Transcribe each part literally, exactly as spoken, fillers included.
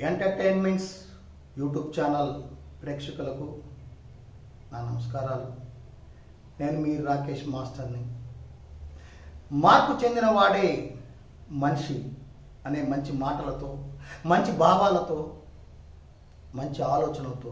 Entertainments YouTube channel ప్రేక్షకులకు నా నమస్కారాలు. నేను మీ రాకేష్ మాస్టర్ని. మార్పు చెందిన వాడే మనిషి అనే మంచి మాటలతో, మంచి భావాలతో, మంచి ఆలోచనలతో,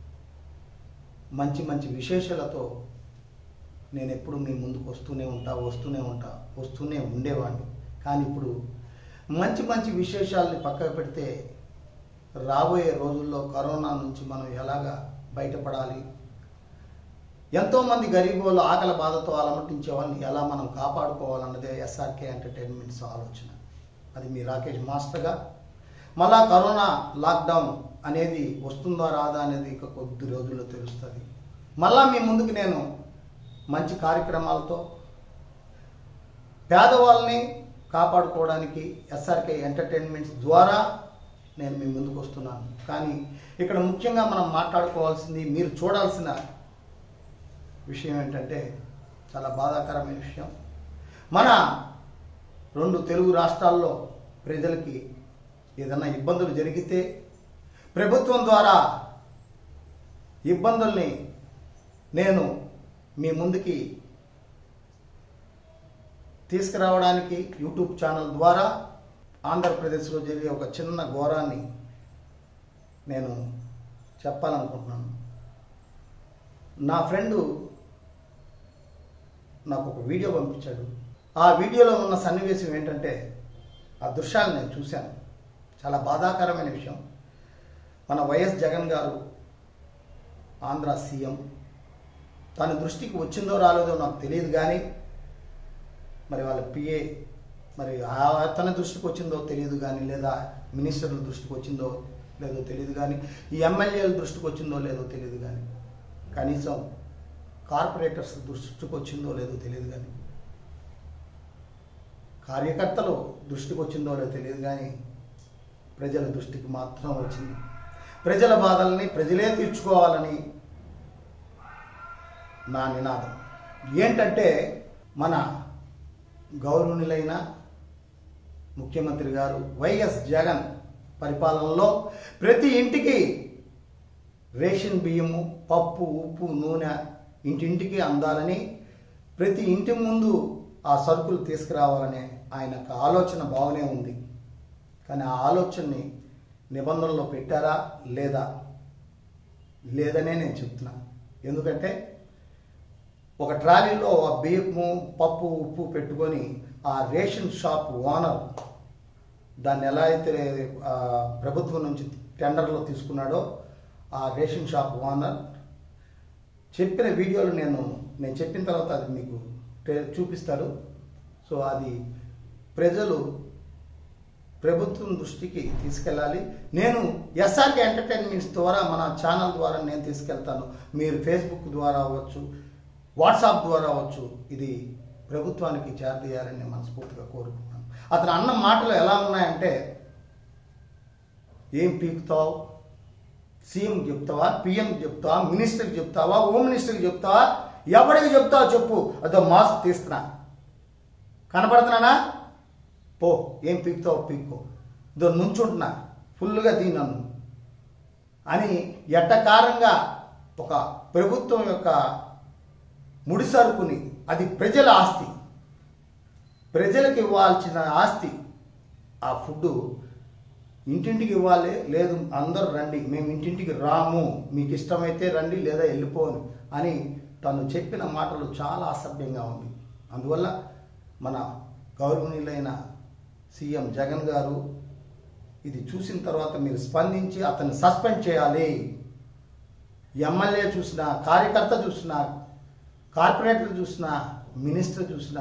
మంచి మంచి విశేషాలతో నేను ఎప్పుడు మీ ముందుకు వస్తూనే ఉంటా వస్తూనే ఉంటా వస్తూనే ఉండేవాడిని. కానీ ఇప్పుడు మంచి మంచి విశేషాలని పక్కకు పెడితే రాబోయే రోజుల్లో కరోనా నుంచి మనం ఎలాగా బయటపడాలి, ఎంతోమంది గరీబోళ్ళు ఆకలి బాధతో అలమటించే వాళ్ళని ఎలా మనం కాపాడుకోవాలన్నదే ఎస్ఆర్కే ఎంటర్టైన్మెంట్స్ ఆలోచన. అది మీ రాకేష్ మాస్టర్గా. మళ్ళా కరోనా లాక్డౌన్ అనేది వస్తుందా రాదా అనేది ఇక కొద్ది రోజుల్లో తెలుస్తుంది. మళ్ళా మీ ముందుకు నేను మంచి కార్యక్రమాలతో పేదవాళ్ళని కాపాడుకోవడానికి ఎస్ఆర్కే ఎంటర్టైన్మెంట్స్ ద్వారా నేను మీ ముందుకు వస్తున్నాను. కానీ ఇక్కడ ముఖ్యంగా మనం మాట్లాడుకోవాల్సింది, మీరు చూడాల్సిన విషయం ఏంటంటే చాలా బాధాకరమైన విషయం. మన రెండు తెలుగు రాష్ట్రాల్లో ప్రజలకి ఏదైనా ఇబ్బందులు జరిగితే ప్రభుత్వం ద్వారా ఇబ్బందుల్ని నేను మీ ముందుకి తీసుకురావడానికి యూట్యూబ్ ఛానల్ ద్వారా ఆంధ్రప్రదేశ్లో జరిగే ఒక చిన్న ఘోరాన్ని నేను చెప్పాలనుకుంటున్నాను. నా ఫ్రెండు నాకు ఒక వీడియో పంపించాడు. ఆ వీడియోలో ఉన్న సన్నివేశం ఏంటంటే, ఆ దృశ్యాలు నేను చూశాను. చాలా బాధాకరమైన విషయం. మన వైఎస్ జగన్ గారు ఆంధ్ర సీఎం, తన దృష్టికి వచ్చిందో రాలేదో నాకు తెలియదు, కానీ మరి వాళ్ళ పిఏ మరి తన దృష్టికి వచ్చిందో తెలియదు కానీ, లేదా మినిస్టర్ల దృష్టికి వచ్చిందో లేదో తెలియదు కానీ, ఈ ఎమ్మెల్యేల దృష్టికి వచ్చిందో లేదో తెలియదు కానీ, కనీసం కార్పొరేటర్స్ దృష్టికి వచ్చిందో లేదో తెలియదు కానీ, కార్యకర్తలు దృష్టికి వచ్చిందో లేదో తెలియదు కానీ, ప్రజల దృష్టికి మాత్రం వచ్చింది. ప్రజల బాధల్ని ప్రజలే తీర్చుకోవాలని నా నినాదం. ఏంటంటే, మన గౌరవనీయులైన ముఖ్యమంత్రి గారు వైఎస్ జగన్ పరిపాలనలో ప్రతి ఇంటికి రేషన్ బియ్యము, పప్పు, ఉప్పు, నూనె ఇంటింటికి అందాలని, ప్రతి ఇంటి ముందు ఆ సరుకులు తీసుకురావాలనే ఆయనకు ఆలోచన బాగానే ఉంది. కానీ ఆ ఆలోచనని నిబంధనలో పెట్టారా లేదా లేదనే నేను చెప్తున్నా. ఎందుకంటే ఒక ట్రాలీలో ఆ బియ్యము, పప్పు, ఉప్పు పెట్టుకొని ఆ రేషన్ షాప్ ఓనర్ దాన్ని ఎలా అయితే ప్రభుత్వం నుంచి టెండర్లో తీసుకున్నాడో, ఆ రేషన్ షాప్ ఓనర్ చెప్పిన వీడియోలు నేను నేను చెప్పిన తర్వాత అది మీకు చూపిస్తారు. సో అది ప్రజలు ప్రభుత్వం దృష్టికి తీసుకెళ్ళాలి. నేను ఎస్ఆర్కే ఎంటర్టైన్మెంట్స్ ద్వారా, మన ఛానల్ ద్వారా నేను తీసుకెళ్తాను. మీరు ఫేస్బుక్ ద్వారా అవ్వచ్చు, వాట్సాప్ ద్వారా అవ్వచ్చు, ఇది ప్రభుత్వానికి చేరదీయాలని నేను మనస్ఫూర్తిగా కోరుకుంటున్నాను. అతను అన్న మాటలు ఎలా ఉన్నాయంటే, ఏం పీకుతావు, సీఎం చెప్తావా, పిఎంకి చెప్తావా, మినిస్టర్కి చెప్తావా, హోమ్ మినిస్టర్కి చెప్తావా, ఎవరికి చెప్తావా చెప్పు, అదో మాస్క్ తీస్తున్నా, కనపడుతున్నానా, పో, ఏం పీకుతావు పీక్కో, ఇదో నుంచుంటున్నా, ఫుల్గా తీనన్ను అని ఎట్టకారంగా ఒక ప్రభుత్వం యొక్క ముడి సరుకుని, అది ప్రజల ఆస్తి, ప్రజలకు ఇవ్వాల్సిన ఆస్తి, ఆ ఫుడ్ ఇంటింటికి ఇవ్వాలి. లేదు అందరూ రండి, మేము ఇంటింటికి రాము, మీకు ఇష్టమైతే రండి లేదా వెళ్ళిపోను అని తను చెప్పిన మాటలు చాలా అసభ్యంగా ఉంది. అందువల్ల మన గౌరవనీయులైన సీఎం జగన్ గారు ఇది చూసిన తర్వాత మీరు స్పందించి అతన్ని సస్పెండ్ చేయాలి. ఎమ్మెల్యే చూసినా, కార్యకర్త చూసినా, కార్పొరేటర్ చూసినా, మినిస్టర్ చూసినా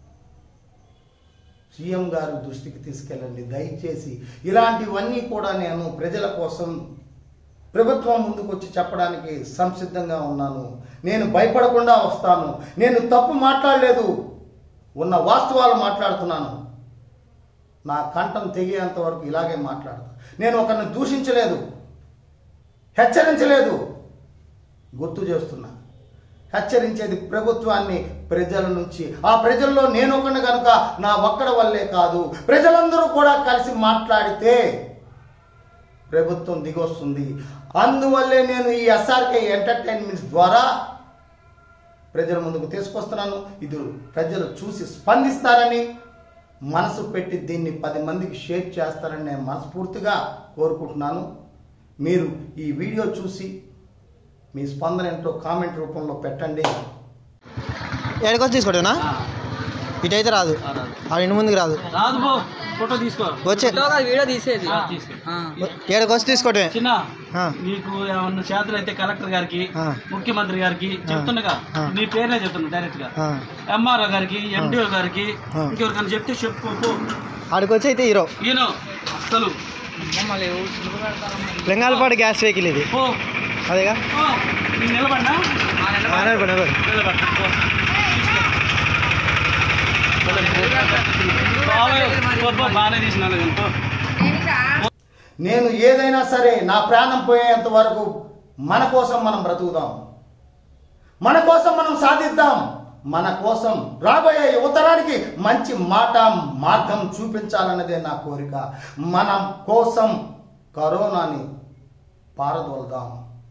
సీఎం గారు దృష్టికి తీసుకెళ్ళండి దయచేసి. ఇలాంటివన్నీ కూడా నేను ప్రజల కోసం ప్రభుత్వం ముందుకు వచ్చి చెప్పడానికి సంసిద్ధంగా ఉన్నాను. నేను భయపడకుండా వస్తాను. నేను తప్పు మాట్లాడలేదు, ఉన్న వాస్తవాలు మాట్లాడుతున్నాను. నా కంఠం తెగేంత వరకు ఇలాగే మాట్లాడతాను. నేను ఒకరిని దూషించలేదు, హెచ్చరించలేదు, గుర్తు చేస్తున్నా. హెచ్చరించేది ప్రభుత్వాన్ని, ప్రజల నుంచి. ఆ ప్రజల్లో నేను ఒకని కనుక నా ఒక్కడ వల్లే కాదు, ప్రజలందరూ కూడా కలిసి మాట్లాడితే ప్రభుత్వం దిగొస్తుంది. అందువల్లే నేను ఈ ఎస్ఆర్కే ఎంటర్టైన్మెంట్స్ ద్వారా ప్రజల ముందుకు తీసుకొస్తున్నాను. ఇది ప్రజలు చూసి స్పందిస్తారని, మనసు పెట్టి దీన్ని పది మందికి షేర్ చేస్తారని నేను మనస్ఫూర్తిగా కోరుకుంటున్నాను. మీరు ఈ వీడియో చూసి మీ స్పందన ఏంటో కామెంట్ రూపంలో పెట్టండి. ఎక్కడికి తీసుకోవటేనా? ఇటైతే రాదు, ఆ రెండు ముందుకు రాదు. ఫోటో తీసుకో, వచ్చే వీడియో తీసేది ఏడకి వచ్చి తీసుకోవటమే. చిన్న నీకు ఏమన్నా చేతులు అయితే కలెక్టర్ గారికి, ముఖ్యమంత్రి గారికి చెప్తుండగా నీ పేర్లే చెప్తున్నా డైరెక్ట్ గా. ఎంఆర్ఓ గారికి, ఎండిఓ గారికి, ఇంకెవరికైనా చెప్తే చెప్పు. ఆడికి వచ్చి అయితే హీరో ఈయన అసలు లింగాలపాడు గ్యాస్ వెహికల్ ఇది. అదేగా నిలబడినా బాగానే తీసిన. నేను ఏదైనా సరే నా ప్రాణం పోయేంత వరకు మన కోసం మనం బ్రతుకుదాం, మన కోసం మనం సాధిద్దాం, మన కోసం రాబోయే యువతరానికి మంచి మాట మార్గం చూపించాలన్నదే నా కోరిక. మన కోసం కరోనాని పారదోలుదాం.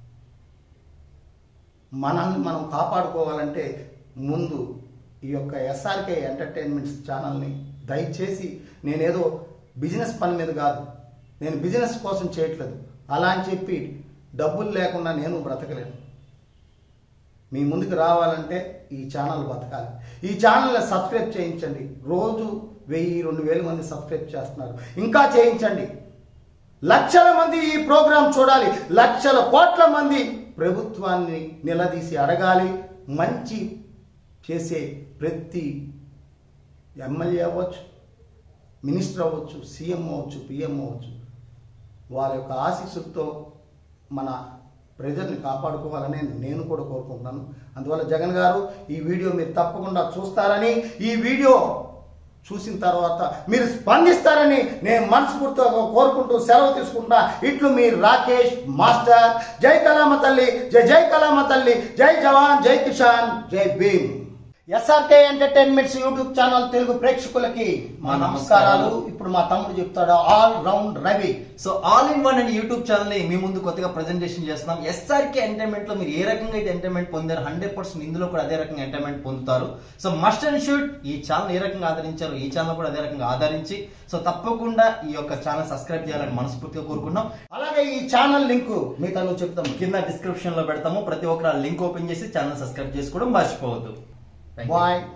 మనల్ని మనం కాపాడుకోవాలంటే ముందు ఈ యొక్క ఎస్ఆర్కే ఎంటర్టైన్మెంట్స్ ఛానల్ని దయచేసి, నేనేదో బిజినెస్ పని మీద కాదు, నేను బిజినెస్ కోసం చేయట్లేదు, అలా అని చెప్పి డబ్బులు లేకుండా నేను బ్రతకలేను. మీ ముందుకు రావాలంటే ఈ ఛానల్ బతకాలి. ఈ ఛానల్ని సబ్స్క్రైబ్ చేయించండి. రోజు వెయ్యి రెండు వేల మంది సబ్స్క్రైబ్ చేస్తున్నారు, ఇంకా చేయించండి. లక్షల మంది ఈ ప్రోగ్రాం చూడాలి, లక్షల కోట్ల మంది ప్రభుత్వాన్ని నిలదీసి అడగాలి. మంచి చేసే ప్రతి ఎమ్మెల్యే అవ్వచ్చు, మినిస్టర్ అవ్వచ్చు, సీఎం అవ్వచ్చు, పిఎం అవ్వచ్చు, వారి యొక్క ఆశీస్సులతో మన ప్రజల్ని కాపాడుకోవాలని నేను కూడా కోరుకుంటున్నాను. అందువల్ల జగన్ గారు ఈ వీడియో మీరు తప్పకుండా చూస్తారని, ఈ వీడియో చూసిన తర్వాత మీరు స్పందిస్తారని నేను మనస్ఫూర్తిగా కోరుకుంటూ సెలవు తీసుకుంటా. ఇట్లు మీ రాకేష్ మాస్టర్. జై కళామ తల్లి, జై జై కళామ తల్లి, జై జవాన్, జై కిసాన్, జై Bhim. SRK entertainments YouTube channel Telugu ప్రేక్షకులకి మా నమస్కారాలు. ఇప్పుడు మా తమ్ముడు చెప్తాడు all round Ravi. So all in one and YouTube channel ని మీ ముందు కొత్తగా ప్రెజెంటేషన్ చేస్తున్నాం. ఎస్ఆర్కే ఎంటర్టైన్మెంట్ లో మీరు ఏ రకంగా అయితే ఎంటర్టైన్మెంట్ పొందారు, హండ్రెడ్ పర్సెంట్ ఇందులో కూడా అదే రకంగా ఎంటర్టైన్మెంట్ పొందుతారు. సో మస్ట్ అండ్ షుడ్ ఈ ఛానల్ ఏ రకంగా ఆదరించారు, ఈ ఛానల్ కూడా అదే రకంగా ఆదరించి సో తప్పకుండా ఈ యొక్క ఛానల్ సబ్స్క్రైబ్ చేయాలని మనస్ఫూర్తిగా కోరుకున్నాం. అలాగే ఈ ఛానల్ లింక్ మీతో నువ్వు చెప్తాం కింద డిస్క్రిప్షన్ లో పెడతాము. ప్రతి ఒక్కరు లింక్ ఓపెన్ చేసి ఛానల్ సబ్స్క్రైబ్ చేసుకోవడం మర్చిపోవద్దు. బాయ్.